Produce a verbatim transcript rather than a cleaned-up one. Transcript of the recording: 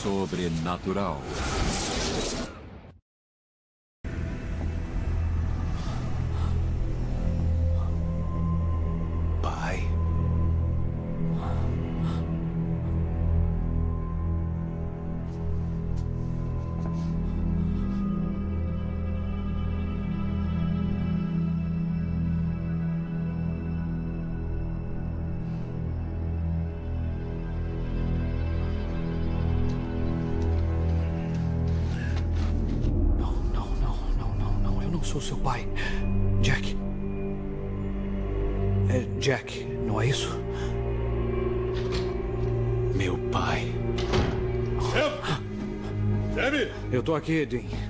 sobrenatural. Pai. Sou seu pai, Jack. É Jack, não é isso? Meu pai. Sam! Sammy! Eu tô aqui, Dean.